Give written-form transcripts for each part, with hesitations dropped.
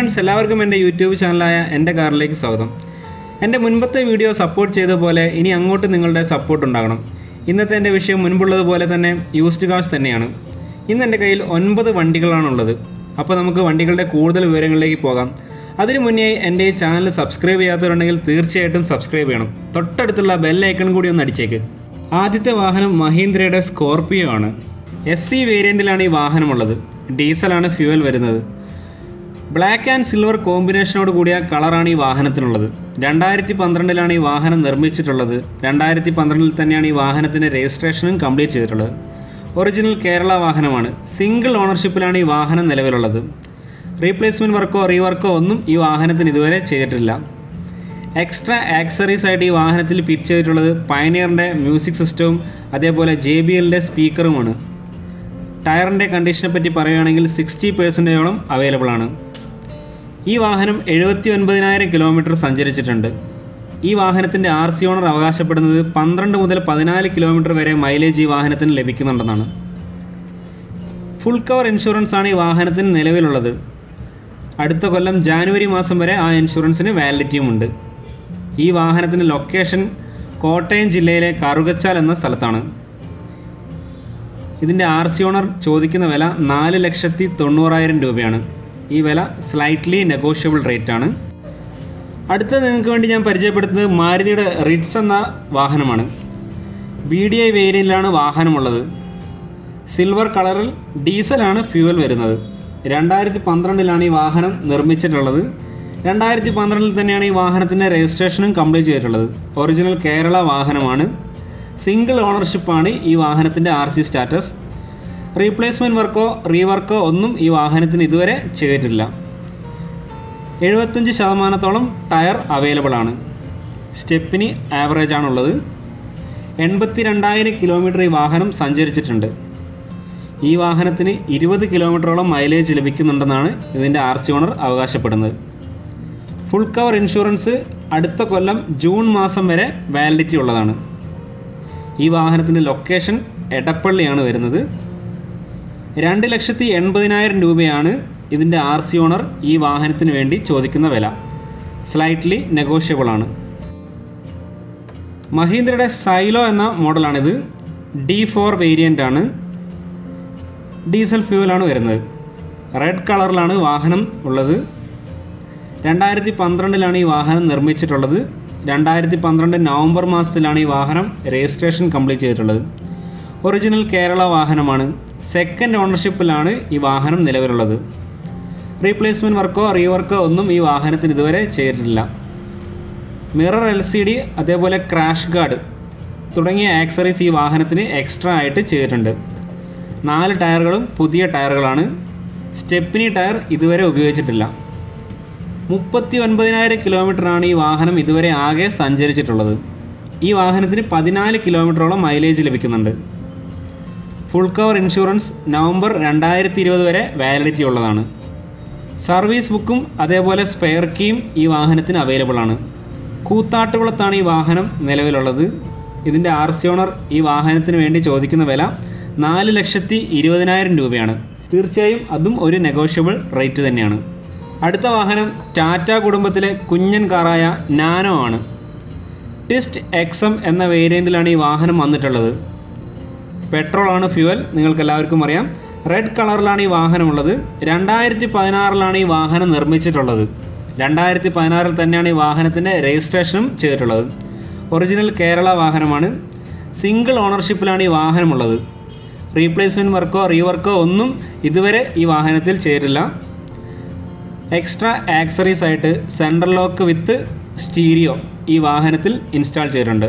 Friends, എല്ലാവർക്കും എൻ്റെ YouTube ചാനലായ എൻ്റെ കാറിലേക്ക് സ്വാഗതം. എൻ്റെ മുൻപത്തെ വീഡിയോ സപ്പോർട്ട് ചെയ്ത പോലെ ഇനി അങ്ങോട്ട് നിങ്ങളുടെ സപ്പോർട്ട് ഉണ്ടാകണം. ഇന്നത്തെ എൻ്റെ വിഷയം മുൻപുള്ളതുപോലെ തന്നെ യൂസ്ഡ് കാർസ് തന്നെയാണ്. ഇന്ന് എൻ്റെ കയ്യിൽ 9 വണ്ടികളാണുള്ളത്. അപ്പോൾ നമുക്ക് വണ്ടികളുടെ കൂടുതൽ വിവരങ്ങളിലേക്ക് പോകാം. അതിനു മുന്നേ എൻ്റെ ഈ ചാനൽ സബ്സ്ക്രൈബ് ചെയ്യാത്തവരുണ്ടെങ്കിൽ തീർച്ചയായിട്ടും സബ്സ്ക്രൈബ് ചെയ്യണം. തൊട്ടടുത്തുള്ള ബെൽ ഐക്കൺ കൂടി ഒന്ന് അടിച്ചേക്ക്. ആദ്യത്തെ വാഹനം മഹീന്ദ്രയുടെ സ്കോർപിയോ ആണ്. SC വേരിയൻറ്റിലാണ് ഈ വാഹനമുള്ളത്. ഡീസലാണ് ഫ്യൂവൽ വരുന്നത്. ബ്ലാക്ക് ആൻഡ് സിൽവർ കോമ്പിനേഷനോട് കൂടിയ കളറാണ് ഈ വാഹനത്തിനുള്ളത്. 2012 ഈ വാഹനം നിർമ്മിച്ചിട്ടുള്ളത്. 2012 തന്നെയാണ് ഈ വാഹനത്തിൻ്റെ രജിസ്ട്രേഷനും കംപ്ലീറ്റ് ചെയ്തിട്ടുള്ളത്. ഒറിജിനൽ കേരള വാഹനമാണ്. സിംഗിൾ ഓണർഷിപ്പിലാണ് ഈ വാഹനം നിലവിലുള്ളത്. റീപ്ലേസ്മെൻറ്റ് വർക്കോ റീവർക്കോ ഒന്നും ഈ വാഹനത്തിന് ഇതുവരെ ചെയ്തിട്ടില്ല. എക്സ്ട്രാ ആക്സറീസ് ആയിട്ട് ഈ വാഹനത്തിൽ ഫിറ്റ് ചെയ്തിട്ടുള്ളത് പയനിയറിൻ്റെ മ്യൂസിക് സിസ്റ്റവും അതേപോലെ JBLൻ്റെ സ്പീക്കറുമാണ്. ടയറിൻ്റെ കണ്ടീഷനെ പറ്റി പറയുകയാണെങ്കിൽ 60% അവൈലബിൾ ആണ്. ഈ വാഹനം 79,000 കിലോമീറ്റർ സഞ്ചരിച്ചിട്ടുണ്ട്. ഈ വാഹനത്തിൻ്റെ RC ഓണർ അവകാശപ്പെടുന്നത് 12 മുതൽ 14 കിലോമീറ്റർ വരെ മൈലേജ് ഈ വാഹനത്തിന് ലഭിക്കുന്നുണ്ടെന്നാണ്. ഫുൾ കവർ ഇൻഷുറൻസ് ആണ് ഈ വാഹനത്തിന് നിലവിലുള്ളത്. അടുത്ത കൊല്ലം ജാനുവരി മാസം വരെ ആ ഇൻഷുറൻസിന് വാലിഡിറ്റിയുമുണ്ട്. ഈ വാഹനത്തിൻ്റെ ലൊക്കേഷൻ കോട്ടയം ജില്ലയിലെ കറുകച്ചാൽ എന്ന സ്ഥലത്താണ്. ഇതിൻ്റെ RC ഓണർ ചോദിക്കുന്ന വില 4,90,000 രൂപയാണ്. ഈ വില സ്ലൈറ്റ്ലി നെഗോഷ്യബിൾ റേറ്റ് ആണ്. അടുത്ത നിങ്ങൾക്ക് വേണ്ടി ഞാൻ പരിചയപ്പെടുത്തുന്നത് മാരുതിയുടെ റിറ്റ്സ് എന്ന വാഹനമാണ്. VDI വേരിയൻറ്റിലാണ് വാഹനമുള്ളത്. സിൽവർ കളറിൽ ഡീസലാണ് ഫ്യൂവൽ വരുന്നത്. 2012 ഈ വാഹനം നിർമ്മിച്ചിട്ടുള്ളത്. 2012 തന്നെയാണ് ഈ വാഹനത്തിൻ്റെ രജിസ്ട്രേഷനും കംപ്ലീറ്റ് ചെയ്തിട്ടുള്ളത്. ഒറിജിനൽ കേരള വാഹനമാണ്. സിംഗിൾ ഓണർഷിപ്പാണ് ഈ വാഹനത്തിൻ്റെ RC സ്റ്റാറ്റസ്. റീപ്ലേസ്മെൻറ്റ് വർക്കോ റീവർക്കോ ഒന്നും ഈ വാഹനത്തിന് ഇതുവരെ ചെയ്തിട്ടില്ല. 75% ടയർ അവൈലബിൾ ആണ്. സ്റ്റെപ്പിന് ആവറേജ് ആണുള്ളത്. 82,000 കിലോമീറ്റർ ഈ വാഹനം സഞ്ചരിച്ചിട്ടുണ്ട്. ഈ വാഹനത്തിന് 20 കിലോമീറ്ററോളം മൈലേജ് ലഭിക്കുന്നുണ്ടെന്നാണ് ഇതിൻ്റെ RC ഓണർ അവകാശപ്പെടുന്നത്. ഫുൾ കവർ ഇൻഷുറൻസ് അടുത്ത കൊല്ലം ജൂൺ മാസം വരെ വാലിഡിറ്റി ഉള്ളതാണ്. ഈ വാഹനത്തിൻ്റെ ലൊക്കേഷൻ എടപ്പള്ളിയാണ് വരുന്നത്. 2,80,000 രൂപയാണ് ഇതിൻ്റെ RC ഓണർ ഈ വാഹനത്തിന് വേണ്ടി ചോദിക്കുന്ന വില. സ്ലൈറ്റ്ലി നെഗോഷ്യബിൾ ആണ്. മഹീന്ദ്രയുടെ സൈലോ എന്ന മോഡലാണിത്. D4 വേരിയൻ്റ് ആണ്. ഡീസൽ ഫ്യൂവലാണ് വരുന്നത്. റെഡ് കളറിലാണ് വാഹനം ഉള്ളത്. 2012 ഈ വാഹനം നിർമ്മിച്ചിട്ടുള്ളത്. 2012 നവംബർ മാസത്തിലാണ് ഈ വാഹനം രജിസ്ട്രേഷൻ കംപ്ലീറ്റ് ചെയ്തിട്ടുള്ളത്. ഒറിജിനൽ കേരള വാഹനമാണ്. സെക്കൻഡ് ഓണർഷിപ്പിലാണ് ഈ വാഹനം നിലവിലുള്ളത്. റീപ്ലേസ്മെൻറ്റ് വർക്കോ റീവർക്കോ ഒന്നും ഈ വാഹനത്തിന് ഇതുവരെ ചെയ്തിട്ടില്ല. മിറർ LCD അതേപോലെ ക്രാഷ് ഗാർഡ് തുടങ്ങിയ ആക്സറീസ് ഈ വാഹനത്തിന് എക്സ്ട്രാ ആയിട്ട് ചെയ്തിട്ടുണ്ട്. 4 ടയറുകളും പുതിയ ടയറുകളാണ്. സ്റ്റെപ്പിനി ടയർ ഇതുവരെ ഉപയോഗിച്ചിട്ടില്ല. 39,000 കിലോമീറ്ററാണ് ഈ വാഹനം ഇതുവരെ ആകെ സഞ്ചരിച്ചിട്ടുള്ളത്. ഈ വാഹനത്തിന് 14 കിലോമീറ്ററോളം മൈലേജ് ലഭിക്കുന്നുണ്ട്. ഫുൾ കവർ ഇൻഷുറൻസ് നവംബർ 2020 വരെ വാലിഡിറ്റി ഉള്ളതാണ്. സർവീസ് ബുക്കും അതേപോലെ സ്പെയർ കീയും ഈ വാഹനത്തിന് അവൈലബിൾ ആണ്. കൂത്താട്ടുകുളത്താണ് ഈ വാഹനം നിലവിലുള്ളത്. ഇതിൻ്റെ RC ഓണർ ഈ വാഹനത്തിന് വേണ്ടി ചോദിക്കുന്ന വില 4,20,000 രൂപയാണ്. തീർച്ചയായും അതും ഒരു നെഗോഷ്യബിൾ റേറ്റ് തന്നെയാണ്. അടുത്ത വാഹനം ടാറ്റ കുടുംബത്തിലെ കുഞ്ഞൻ കാറായ നാനോ ആണ്. ട്വിസ്റ്റ് XM എന്ന വേരിയൻറ്റിലാണ് ഈ വാഹനം വന്നിട്ടുള്ളത്. പെട്രോളാണ് ഫ്യൂവൽ, നിങ്ങൾക്കെല്ലാവർക്കും അറിയാം. റെഡ് കളറിലാണ് ഈ വാഹനമുള്ളത്. 2016 ഈ വാഹനം നിർമ്മിച്ചിട്ടുള്ളത്. 2016 തന്നെയാണ് ഈ വാഹനത്തിൻ്റെ രജിസ്ട്രേഷനും ചെയ്തിട്ടുള്ളത്. ഒറിജിനൽ കേരള വാഹനമാണ്. സിംഗിൾ ഓണർഷിപ്പിലാണ് ഈ വാഹനമുള്ളത്. റീപ്ലേസ്മെൻറ്റ് വർക്കോ റീവർക്കോ ഒന്നും ഇതുവരെ ഈ വാഹനത്തിൽ ചെയ്തിട്ടില്ല. എക്സ്ട്രാ ആക്സറീസ് ആയിട്ട് സെൻട്രൽ ലോക്ക് വിത്ത് സ്റ്റീരിയോ ഈ വാഹനത്തിൽ ഇൻസ്റ്റാൾ ചെയ്തിട്ടുണ്ട്.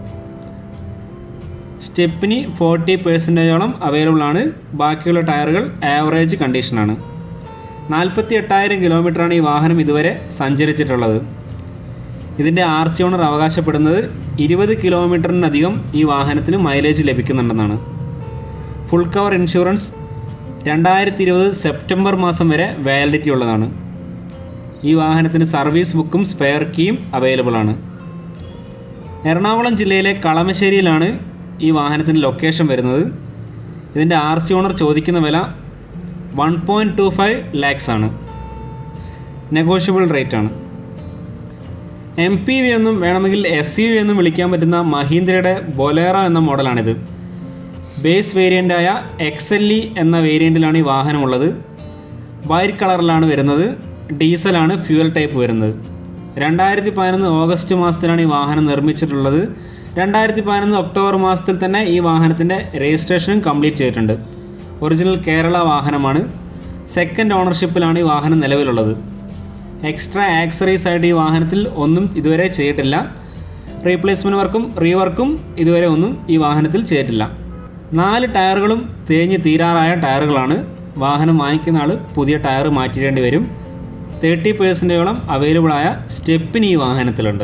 സ്റ്റെപ്പിന് 40% അവൈലബിൾ ആണ്. ബാക്കിയുള്ള ടയറുകൾ ആവറേജ് കണ്ടീഷനാണ്. 48,000 കിലോമീറ്ററാണ് ഈ വാഹനം ഇതുവരെ സഞ്ചരിച്ചിട്ടുള്ളത്. ഇതിൻ്റെ RC ഓണർ അവകാശപ്പെടുന്നത് 20 കിലോമീറ്ററിനധികം ഈ വാഹനത്തിന് മൈലേജ് ലഭിക്കുന്നുണ്ടെന്നാണ്. ഫുൾ കവർ ഇൻഷുറൻസ് 2020 സെപ്റ്റംബർ മാസം വരെ വാലിഡിറ്റി ഉള്ളതാണ്. ഈ വാഹനത്തിന് സർവീസ് ബുക്കും സ്പെയർ കീയും അവൈലബിൾ ആണ്. എറണാകുളം ജില്ലയിലെ കളമശ്ശേരിയിലാണ് ഈ വാഹനത്തിൻ്റെ ലൊക്കേഷൻ വരുന്നത്. ഇതിൻ്റെ RC ഓണർ ചോദിക്കുന്ന വില 1.25 lakhs ആണ്. നെഗോഷ്യബിൾ റേറ്റ് ആണ്. MPV എന്നും വേണമെങ്കിൽ SUV എന്നും വിളിക്കാൻ പറ്റുന്ന മഹീന്ദ്രയുടെ ബൊലേറോ എന്ന മോഡലാണിത്. ബേസ് വേരിയൻ്റായ XLE എന്ന വേരിയൻറ്റിലാണ് ഈ വാഹനമുള്ളത്. വൈറ്റ് കളറിലാണ് വരുന്നത്. ഡീസലാണ് ഫ്യൂവൽ ടൈപ്പ് വരുന്നത്. 2011 ഓഗസ്റ്റ് മാസത്തിലാണ് ഈ വാഹനം നിർമ്മിച്ചിട്ടുള്ളത്. 2011 ഒക്ടോബർ മാസത്തിൽ തന്നെ ഈ വാഹനത്തിൻ്റെ രജിസ്ട്രേഷനും കംപ്ലീറ്റ് ചെയ്തിട്ടുണ്ട്. ഒറിജിനൽ കേരള വാഹനമാണ്. സെക്കൻഡ് ഓണർഷിപ്പിലാണ് ഈ വാഹനം നിലവിലുള്ളത്. എക്സ്ട്രാ ആക്സറീസ് ആയിട്ട് ഈ വാഹനത്തിൽ ഒന്നും ഇതുവരെ ചെയ്തിട്ടില്ല. റീപ്ലേസ്മെൻറ്റ് വർക്കും റീവർക്കും ഇതുവരെ ഒന്നും ഈ വാഹനത്തിൽ ചെയ്തിട്ടില്ല. 4 ടയറുകളും തേഞ്ഞ് തീരാറായ ടയറുകളാണ്. വാഹനം വാങ്ങിക്കുന്ന ആൾ പുതിയ ടയർ മാറ്റിയിടേണ്ടി വരും. 30% അവൈലബിളായ സ്റ്റെപ്പിന് ഈ വാഹനത്തിലുണ്ട്.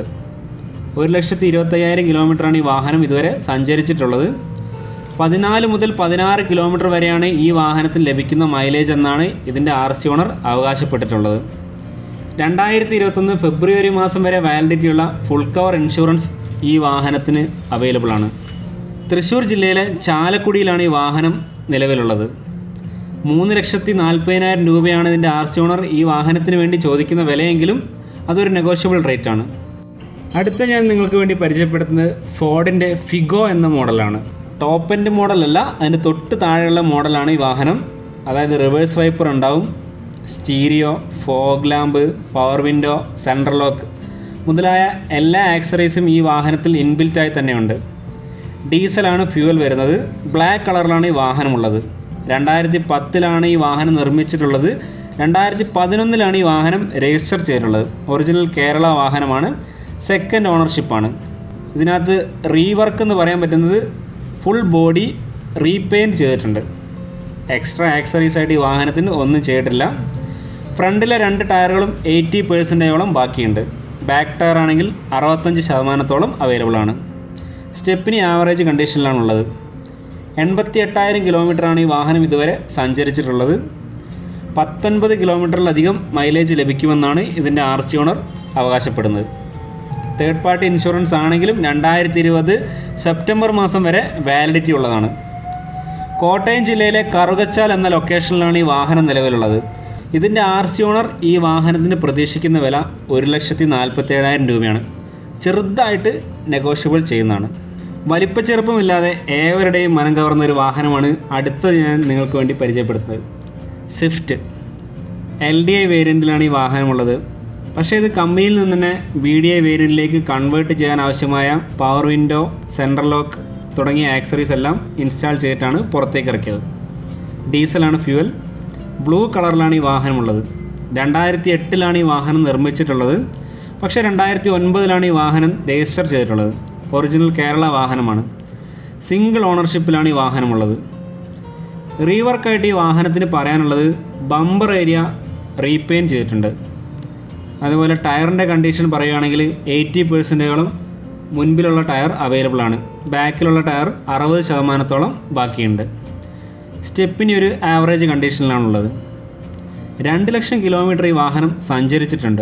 1,25,000 കിലോമീറ്ററാണ് ഈ വാഹനം ഇതുവരെ സഞ്ചരിച്ചിട്ടുള്ളത്. 14 മുതൽ 16 കിലോമീറ്റർ വരെയാണ് ഈ വാഹനത്തിൽ ലഭിക്കുന്ന മൈലേജ് എന്നാണ് ഇതിൻ്റെ RC ഓണർ അവകാശപ്പെട്ടിട്ടുള്ളത്. 2021 ഫെബ്രുവരി മാസം വരെ വാലിഡിറ്റിയുള്ള ഫുൾ കവർ ഇൻഷുറൻസ് ഈ വാഹനത്തിന് അവൈലബിൾ ആണ്. തൃശ്ശൂർ ജില്ലയിലെ ചാലക്കുടിയിലാണ് ഈ വാഹനം നിലവിലുള്ളത്. 3,40,000 രൂപയാണ് ഇതിൻ്റെ RC ഓണർ ഈ വാഹനത്തിന് വേണ്ടി ചോദിക്കുന്ന വിലയെങ്കിലും അതൊരു നെഗോഷ്യബിൾ റേറ്റ് ആണ്. അടുത്ത ഞാൻ നിങ്ങൾക്ക് വേണ്ടി പരിചയപ്പെടുത്തുന്നത് ഫോർഡിൻ്റെ ഫിഗോ എന്ന മോഡലാണ്. ടോപ്പ് എൻഡ് മോഡലല്ല, അതിൻ്റെ തൊട്ട് താഴെയുള്ള മോഡലാണ് ഈ വാഹനം. അതായത് റിവേഴ്സ് വൈപ്പർ ഉണ്ടാവും, stereo, fog lamp, power window, central lock മുതലായ എല്ലാ ആക്സറീസും ഈ വാഹനത്തിൽ ഇൻബിൽറ്റായി തന്നെയുണ്ട്. ഡീസലാണ് ഫ്യൂവൽ വരുന്നത്. ബ്ലാക്ക് കളറിലാണ് ഈ വാഹനമുള്ളത്. 2010 ഈ വാഹനം നിർമ്മിച്ചിട്ടുള്ളത്. 2011 ഈ വാഹനം രജിസ്റ്റർ ചെയ്തിട്ടുള്ളത്. ഒറിജിനൽ കേരള വാഹനമാണ്. സെക്കൻഡ് ഓണർഷിപ്പാണ്. ഇതിനകത്ത് റീവർക്ക് എന്ന് പറയാൻ പറ്റുന്നത് ഫുൾ ബോഡി റീപെയിൻറ്റ് ചെയ്തിട്ടുണ്ട്. എക്സ്ട്രാ ആക്സറീസ് ആയിട്ട് ഈ വാഹനത്തിന് ഒന്നും ചെയ്തിട്ടില്ല. ഫ്രണ്ടിലെ 2 ടയറുകളും 80% ബാക്കിയുണ്ട്. ബാക്ക് ടയർ ആണെങ്കിൽ 65% അവൈലബിൾ ആണ്. സ്റ്റെപ്പിന് ആവറേജ് കണ്ടീഷനിലാണുള്ളത്. 88,000 കിലോമീറ്ററാണ് ഈ വാഹനം ഇതുവരെ സഞ്ചരിച്ചിട്ടുള്ളത്. 19 കിലോമീറ്ററിലധികം മൈലേജ് ലഭിക്കുമെന്നാണ് ഇതിൻ്റെ RC ഓണർ അവകാശപ്പെടുന്നത്. തേർഡ് പാർട്ടി ഇൻഷുറൻസ് ആണെങ്കിലും 2020 സെപ്റ്റംബർ മാസം വരെ വാലിഡിറ്റി ഉള്ളതാണ്. കോട്ടയം ജില്ലയിലെ കറുകച്ചാൽ എന്ന ലൊക്കേഷനിലാണ് ഈ വാഹനം നിലവിലുള്ളത്. ഇതിൻ്റെ RC ഓണർ ഈ വാഹനത്തിന് പ്രതീക്ഷിക്കുന്ന വില 1,40,000 രൂപയാണ്. ചെറുതായിട്ട് നെഗോഷ്യബിൾ ചെയ്യുന്നതാണ്. വലിപ്പച്ചെറുപ്പമില്ലാതെ ഏവരുടെയും മനം കവർന്ന ഒരു വാഹനമാണ് അടുത്ത ഞാൻ നിങ്ങൾക്ക് വേണ്ടി പരിചയപ്പെടുത്തുന്നത്. സ്വിഫ്റ്റ് LDI വേരിയൻറ്റിലാണ് ഈ വാഹനമുള്ളത്. പക്ഷേ ഇത് കമ്പനിയിൽ നിന്ന് തന്നെ VDI വേരിയൻറ്റിലേക്ക് കൺവേർട്ട് ചെയ്യാൻ ആവശ്യമായ പവർ വിൻഡോ, സെൻട്രൽ ലോക്ക് തുടങ്ങിയ ആക്സറീസ് എല്ലാം ഇൻസ്റ്റാൾ ചെയ്തിട്ടാണ് പുറത്തേക്ക് ഇറക്കിയത്. ഡീസലാണ് ഫ്യൂവൽ. ബ്ലൂ കളറിലാണ് ഈ വാഹനമുള്ളത്. 2008 ഈ വാഹനം നിർമ്മിച്ചിട്ടുള്ളത്. പക്ഷേ 2009 ഈ വാഹനം രജിസ്റ്റർ ചെയ്തിട്ടുള്ളത്. ഒറിജിനൽ കേരള വാഹനമാണ്. സിംഗിൾ ഓണർഷിപ്പിലാണ് ഈ വാഹനമുള്ളത്. റീവർക്കായിട്ട് ഈ വാഹനത്തിന് പറയാനുള്ളത് ബമ്പർ ഏരിയ റീപെയിൻറ്റ് ചെയ്തിട്ടുണ്ട്. അതുപോലെ ടയറിൻ്റെ കണ്ടീഷൻ പറയുകയാണെങ്കിൽ 80% മുൻപിലുള്ള ടയർ അവൈലബിൾ ആണ്. ബാക്കിലുള്ള ടയർ 60% ബാക്കിയുണ്ട്. സ്റ്റെപ്പിന് ഒരു ആവറേജ് കണ്ടീഷനിലാണുള്ളത്. 2 ലക്ഷം കിലോമീറ്റർ ഈ വാഹനം സഞ്ചരിച്ചിട്ടുണ്ട്.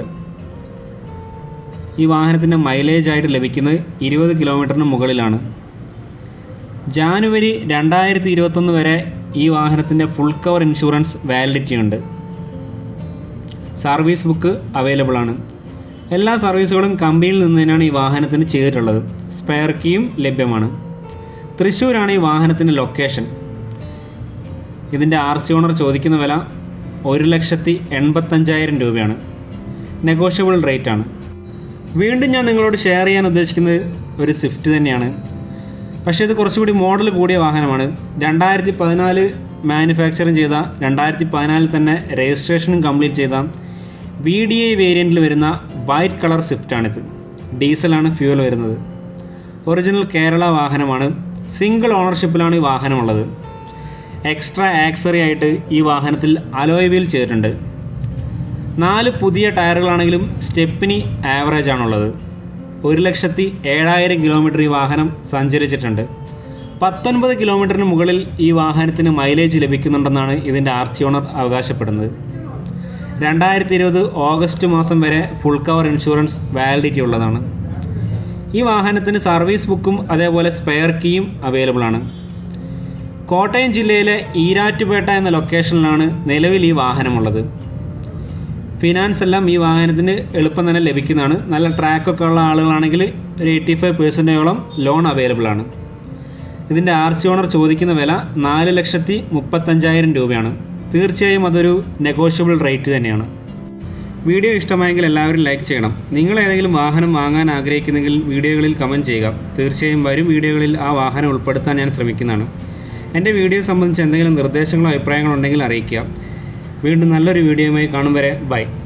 ഈ വാഹനത്തിൻ്റെ മൈലേജ് ആയിട്ട് ലഭിക്കുന്നത് 20 കിലോമീറ്ററിന് മുകളിലാണ്. ജാനുവരി 2021 വരെ ഈ വാഹനത്തിൻ്റെ ഫുൾ കവർ ഇൻഷുറൻസ് വാലിഡിറ്റി ഉണ്ട്. സർവീസ് ബുക്ക് അവൈലബിൾ ആണ്. എല്ലാ സർവീസുകളും കമ്പനിയിൽ നിന്ന് തന്നെയാണ് ഈ വാഹനത്തിന് ചെയ്തിട്ടുള്ളത്. സ്പെയർ കീയും ലഭ്യമാണ്. തൃശ്ശൂരാണ് ഈ വാഹനത്തിൻ്റെ ലൊക്കേഷൻ. ഇതിൻ്റെ RC ഓണർ ചോദിക്കുന്ന വില 1,85,000 രൂപയാണ്. നെഗോഷ്യബിൾ റേറ്റ് ആണ്. വീണ്ടും ഞാൻ നിങ്ങളോട് ഷെയർ ചെയ്യാൻ ഉദ്ദേശിക്കുന്നത് ഒരു സ്വിഫ്റ്റ് തന്നെയാണ്. പക്ഷേ ഇത് കുറച്ചുകൂടി മോഡൽ കൂടിയ വാഹനമാണ്. 2014 മാനുഫാക്ചറിങ് ചെയ്ത, 2014 തന്നെ രജിസ്ട്രേഷനും കംപ്ലീറ്റ് ചെയ്ത VDI വേരിയൻറ്റിൽ വരുന്ന വൈറ്റ് കളർ സ്വിഫ്റ്റാണിത്. ഡീസലാണ് ഫ്യൂവൽ വരുന്നത്. ഒറിജിനൽ കേരള വാഹനമാണ്. സിംഗിൾ ഓണർഷിപ്പിലാണ് ഈ വാഹനമുള്ളത്. എക്സ്ട്രാ ആക്സറി ആയിട്ട് ഈ വാഹനത്തിൽ അലോയ് വീൽ ചെയ്തിട്ടുണ്ട്. 4 പുതിയ ടയറുകളാണെങ്കിലും സ്റ്റെപ്പിന് ആവറേജ് ആണുള്ളത്. 1,07,000 കിലോമീറ്റർ ഈ വാഹനം സഞ്ചരിച്ചിട്ടുണ്ട്. 19 കിലോമീറ്ററിന് മുകളിൽ ഈ വാഹനത്തിന് മൈലേജ് ലഭിക്കുന്നുണ്ടെന്നാണ് ഇതിൻ്റെ RC ഓണർ അവകാശപ്പെടുന്നത്. 2020 ഓഗസ്റ്റ് മാസം വരെ ഫുൾ കവർ ഇൻഷുറൻസ് വാലിഡിറ്റി ഉള്ളതാണ്. ഈ വാഹനത്തിന് സർവീസ് ബുക്കും അതേപോലെ സ്പെയർ കീയും അവൈലബിൾ ആണ്. കോട്ടയം ജില്ലയിലെ ഈരാറ്റുപേട്ട എന്ന ലൊക്കേഷനിലാണ് നിലവിൽ ഈ വാഹനമുള്ളത്. ഫിനാൻസ് എല്ലാം ഈ വാഹനത്തിന് എളുപ്പം തന്നെ ലഭിക്കുന്നതാണ്. നല്ല ട്രാക്കൊക്കെ ഉള്ള ആളുകളാണെങ്കിൽ ഒരു 85% ലോൺ അവൈലബിൾ ആണ്. ഇതിൻ്റെ RC ഓണർ ചോദിക്കുന്ന വില 4,35,000 രൂപയാണ്. തീർച്ചയായും അതൊരു നെഗോഷ്യബിൾ റേറ്റ് തന്നെയാണ്. വീഡിയോ ഇഷ്ടമായെങ്കിൽ എല്ലാവരും ലൈക്ക് ചെയ്യണം. നിങ്ങൾ ഏതെങ്കിലും വാഹനം വാങ്ങാൻ ആഗ്രഹിക്കുന്നെങ്കിൽ വീഡിയോകളിൽ കമൻറ്റ് ചെയ്യുക. തീർച്ചയായും വരും വീഡിയോകളിൽ ആ വാഹനം ഉൾപ്പെടുത്താൻ ഞാൻ ശ്രമിക്കുന്നതാണ്. എൻ്റെ വീഡിയോ സംബന്ധിച്ച് എന്തെങ്കിലും നിർദ്ദേശങ്ങളോ അഭിപ്രായങ്ങളോ ഉണ്ടെങ്കിൽ അറിയിക്കുക. വീണ്ടും നല്ലൊരു വീഡിയോയുമായി കാണും വരെ ബൈ.